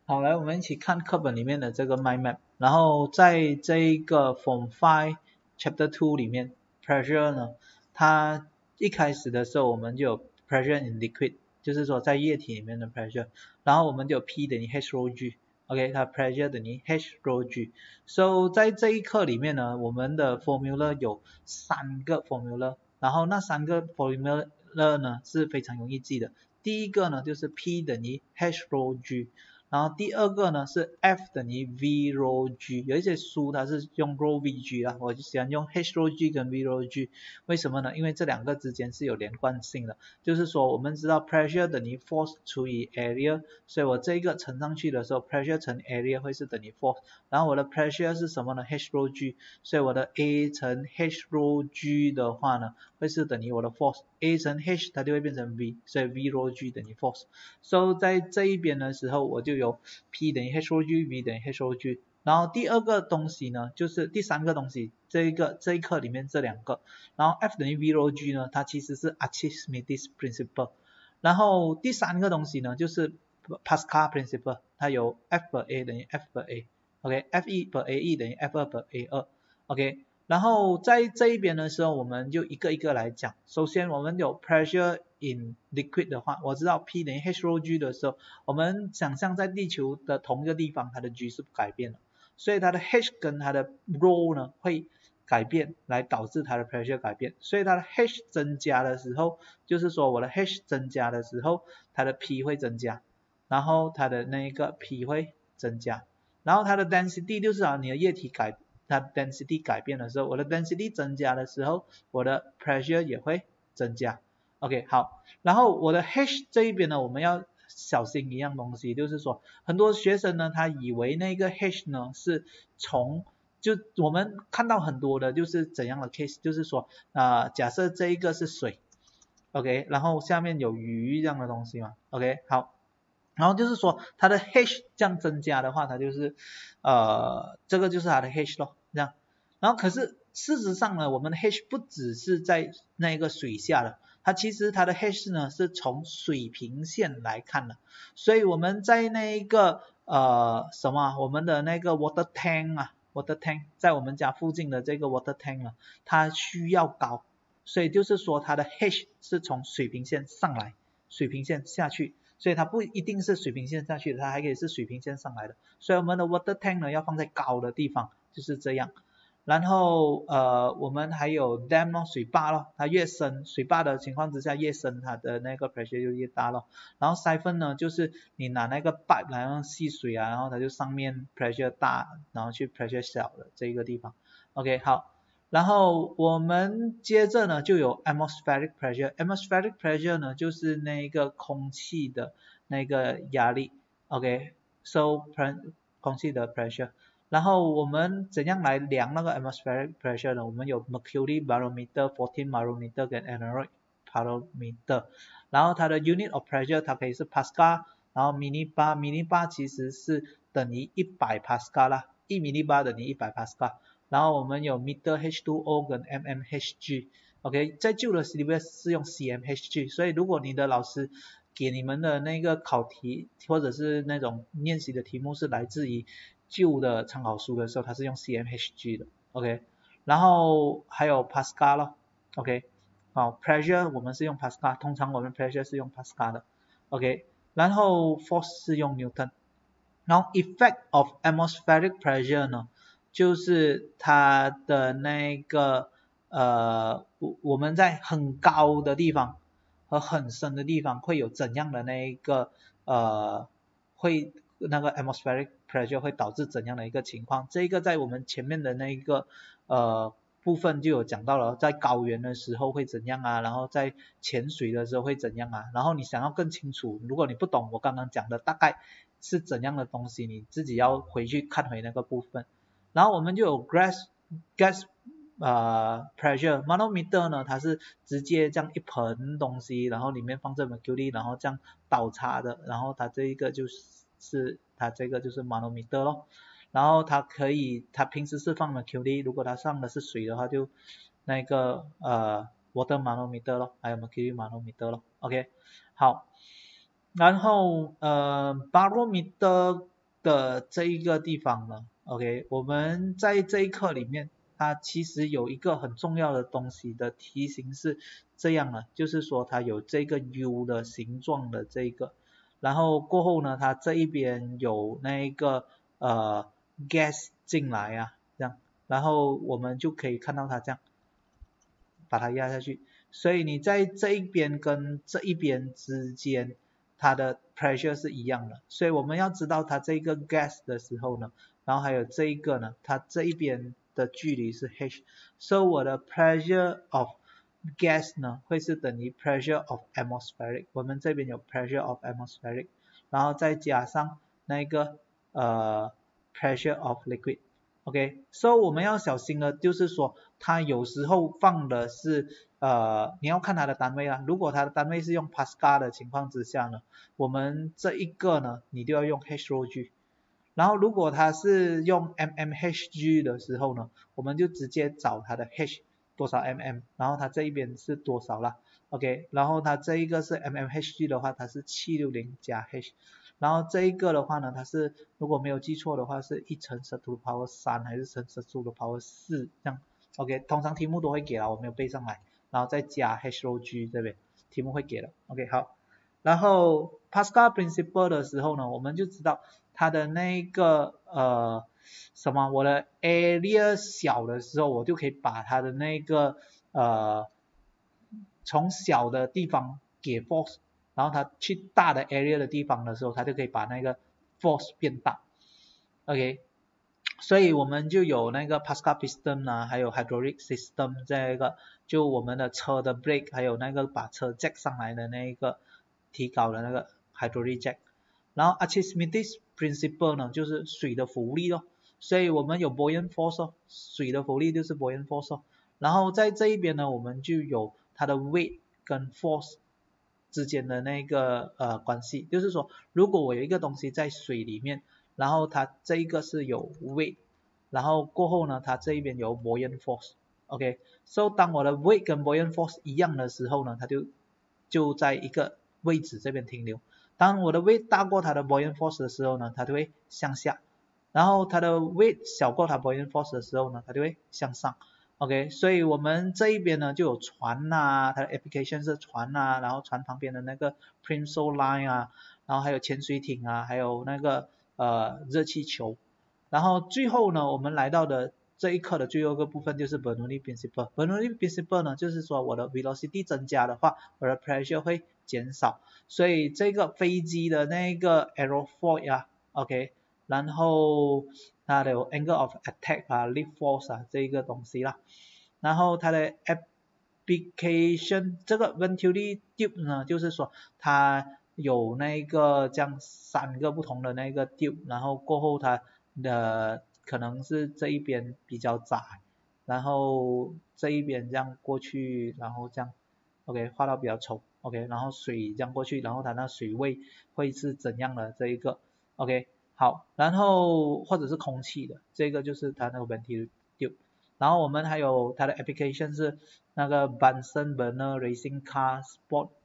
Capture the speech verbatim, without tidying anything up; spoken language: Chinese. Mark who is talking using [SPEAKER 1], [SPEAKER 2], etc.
[SPEAKER 1] 好，来我们一起看课本里面的这个 mind map， 然后在这一个 Form five Chapter two 里面 pressure 呢，它一开始的时候我们就有 pressure in liquid， 就是说在液体里面的 pressure， 然后我们就有 P 等于 H rho G，OK， 它 pressure 等于 H rho G，so 在这一课里面呢，我们的 formula 有三个 formula， 然后那三个 formula 呢是非常容易记的，第一个呢就是 P 等于 H rho G，然后第二个呢是 F 等于 V rho G， 有一些书它是用 rho V G 啦，我就喜欢用 H rho G 跟 V rho G， 为什么呢？因为这两个之间是有连贯性的，就是说我们知道 pressure 等于 force 除以 area， 所以我这一个乘上去的时候 pressure 乘 area 会是等于 force， 然后我的 pressure 是什么呢？ H rho G， 所以我的 A 乘 H rho G 的话呢会是等于我的 force， A 乘 H 它就会变成 V， 所以 V rho G 等于 force， so 在这一边的时候我就有 P 等于 H rho G， V 等于 H rho G， 然后第二个东西呢就是第三个东西，这一个这一课里面这两个，然后 F 等于 V rho G 呢它其实是 Archimedes principle， 然后第三个东西呢就是 Pascal principle， 它有 F per A 等于 F per A，OK， F 一 per A 一 等于 F 二 per A 二， OK， 然后在这一边的时候我们就一个一个来讲，首先我们有 pressure in liquid 的话，我知道 P 等于 H rho G 的时候，我们想象在地球的同一个地方它的 G 是不改变的，所以它的 H 跟它的 rho 呢会改变来导致它的 pressure 改变，所以它的 H 增加的时候，就是说我的 H 增加的时候它的 P 会增加，然后它的那个 P 会增加，然后它的 density 就是啊你的液体改它 density 改变的时候，我的 density 增加的时候我的 pressure 也会增加， OK 好，然后我的 H 这一边呢我们要小心一样东西，就是说很多学生呢他以为那个 H 呢是从就我们看到很多的就是怎样的 case， 就是说啊、呃、假设这一个是水 OK， 然后下面有鱼这样的东西嘛 OK 好，然后就是说它的 H 这样增加的话，它就是呃这个就是它的 H 咯，这样，然后可是事实上呢我们的 H 不只是在那个水下的，它其实它的 H 呢是从水平线来看的，所以我们在那个呃什么我们的那个 water tank 啊 water tank 在我们家附近的这个 water tank 呢它需要高，所以就是说它的 H 是从水平线上来水平线下去，所以它不一定是水平线下去的，它还可以是水平线上来的，所以我们的 water tank 呢要放在高的地方，就是这样。然后呃我们还有 dam 咯，水坝咯，它越深水坝的情况之下越深它的那个 pressure 就越大咯。然后 siphon 呢就是你拿那个 pipe 来用吸水啊，然后它就上面 pressure 大然后去 pressure 小的这一个地方 OK 好，然后我们接着呢就有 atmospheric pressure， atmospheric pressure 呢就是那个空气的那个压力 OK so 空气的 pressure，然后我们怎样来量那个 atmospheric pressure 呢？我们有 mercury barometer、fourteen barometer 跟 aneroid barometer， 然后它的 unit of pressure 它可以是 pascal， 然后 millibar millibar 其实是等于一百 pascal 啦，一 millibar 等于一百 pascal， 然后我们有 meter H two O 跟 mm Hg，OK， 在旧的 syllabus 是用 cm Hg， 所以如果你的老师给你们的那个考题或者是那种练习的题目是来自于旧的参考书的时候，它是用 cm Hg 的 OK， 然后还有 Pascal 咯 OK， 好 pressure 我们是用 Pascal， 通常我们 pressure 是用 Pascal 的 OK， 然后 force 是用 Newton， 然后 effect of atmospheric pressure 呢就是它的那个呃我们在很高的地方和很深的地方会有怎样的那一个呃会那个 atmospheric pressure 会导致怎样的一个情况，这个在我们前面的那一个呃部分就有讲到了，在高原的时候会怎样啊，然后在潜水的时候会怎样啊，然后你想要更清楚，如果你不懂我刚刚讲的大概是怎样的东西，你自己要回去看回那个部分。然后我们就有 gas gas 呃 pressure manometer 呢，它是直接这样一盆东西，然后里面放着 mercury， 然后这样倒插的，然后它这一个就是是它这个就是 manometer 咯，然后它可以它平时是放 mercury， 如果它上的是水的话就那个呃 water manometer 咯，还有 mercury manometer 咯 OK 好，然后呃 barometer 的这一个地方呢 ，OK， 我们在这一课里面，它其实有一个很重要的东西的题型是这样的，就是说它有这个 U 的形状的这个，然后过后呢，它这一边有那一个呃 gas 进来啊，这样，然后我们就可以看到它这样，把它压下去，所以你在这一边跟这一边之间，它的 pressure 是一样的，所以我们要知道它这个 gas 的时候呢，然后还有这一个呢，它这一边的距离是 h， 所以我的 pressure of gas 呢会是等于 pressure of atmospheric， 我们这边有 pressure of atmospheric， 然后再加上那个呃 pressure of liquid。OK， 所以我们要小心的就是说，它有时候放的是呃，你要看它的单位啦。如果它的单位是用 Pascal 的情况之下呢，我们这一个呢，你就要用 H rho G。然后如果它是用 mmHg 的时候呢，我们就直接找它的 H 多少 mm， 然后它这一边是多少啦 ，OK， 然后它这一个是 mmHg 的话，它是七百六十加 H。然后这一个的话呢，它是如果没有记错的话，是一乘十 to the power 三还是乘十 to the power 四这样 ，OK， 通常题目都会给了，我没有背上来，然后再加 H rho G 这边，题目会给了 ，OK 好，然后 Pascal principle 的时候呢，我们就知道它的那个呃什么，我的 area 小的时候，我就可以把它的那个呃从小的地方给 force。然后它去大的 area 的地方的时候，它就可以把那个 force 变大 ，OK， 所以我们就有那个 Pascal piston 啊，还有 hydraulic system 这个，就我们的车的 brake， 还有那个把车 jack 上来的那个提高的那个 hydraulic jack。然后 Archimedes principle 呢，就是水的浮力咯，所以我们有 buoyant force 哦，水的浮力就是 buoyant force 哦。然后在这一边呢，我们就有它的 weight 跟 force。之间的那个呃关系，就是说，如果我有一个东西在水里面，然后它这一个是有 weight， 然后过后呢，它这一边有 buoyant force，OK，so、okay? 当我的 weight 跟 buoyant force 一样的时候呢，它就就在一个位置这边停留。当我的 weight 大过它的 buoyant force 的时候呢，它就会向下，然后它的 weight 小过它 buoyant force 的时候呢，它就会向上。OK， 所以我们这一边呢就有船啊，它的 application 是船啊，然后船旁边的那个 Plimsoll line 啊，然后还有潜水艇啊，还有那个呃热气球。然后最后呢，我们来到的这一课的最后一个部分就是 Bernoulli principle。Bernoulli principle 呢，就是说我的 velocity 增加的话，我的 pressure 会减少。所以这个飞机的那个 aerofoil 啊 ，OK， 然后它的 angle of attack 啊 ，lift force 啊，这一个东西啦。然后它的 application 这个 Venturi tube 呢，就是说它有那个这样三个不同的那个 tube， 然后过后它的可能是这一边比较窄，然后这一边这样过去，然后这样 ，OK， 画到比较丑 ，OK， 然后水这样过去，然后它那水位会是怎样的这一个 ，OK。好，然后或者是空气的，这个就是它那个 Venturi tube。然后我们还有它的 application 是那个 Bunsen burner racing car sport